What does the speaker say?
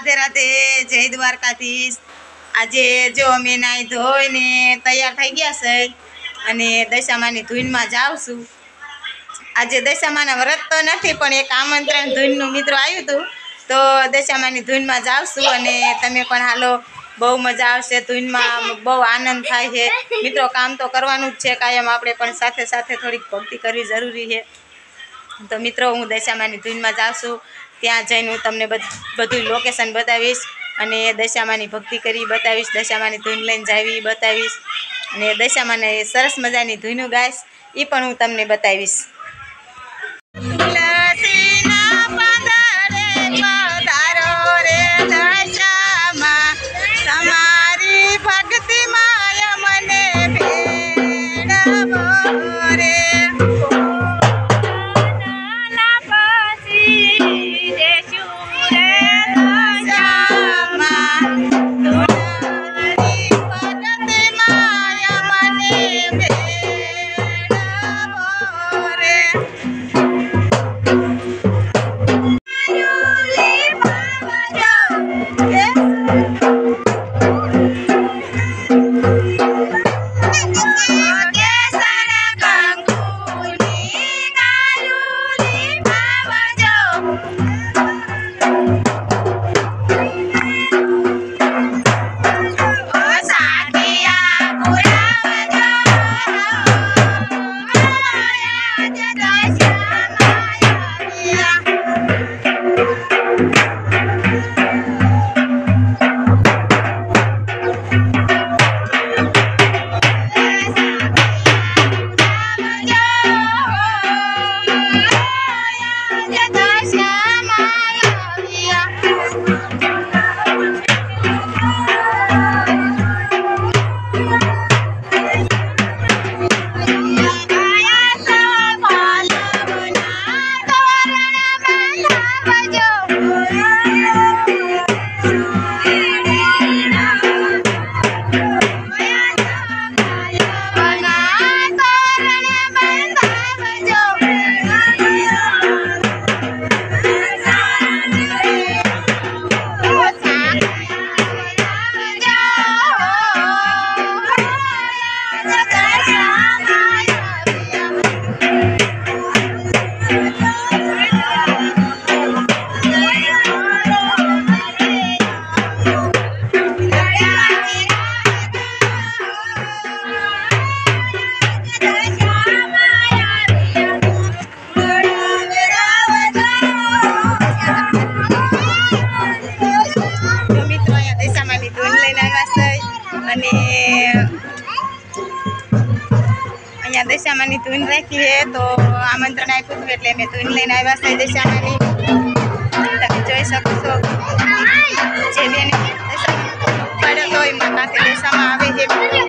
राधे राधे जय द्वारकाधीश। आज जो अमे नाई धोईने तैयार थई गया छे अने दशामानी धून में जाऊं छुं। आज दशामाना व्रत तो नहीं पण एक आमंत्रण धून मित्रों आव्युं हतुं तो दशामानी धून में जाऊं छुं अने तमे पण हालो। बहु मजा आवशे धून में बहु आनंद थाय छे मित्रों। काम तो करवानुं ज छे कायम आपणे पण साथे साथे थोड़ी भक्ति करवी जरूरी है। तो मित्रों हूँ दशामानी धून में जाऊं छुं त्यां जईने हूँ तमने बधुं लोकेशन बतावीश अने दशामानी भक्ति करी बतावीश। दशामानी धून लईने जावी बतावीश अने दशामाने सरस मजानी धूनो गाईश ई पण हूँ तमने बतावीश। अहींया दशामानी धून राखी है तो आमंत्रण आप्युं हतुं एटले अमे धून लईने आव्या छे दशामानी। तमे जोई शको छो जे बेने दशामानी पाड्यो तो एमना माथे दशामा आवे छे।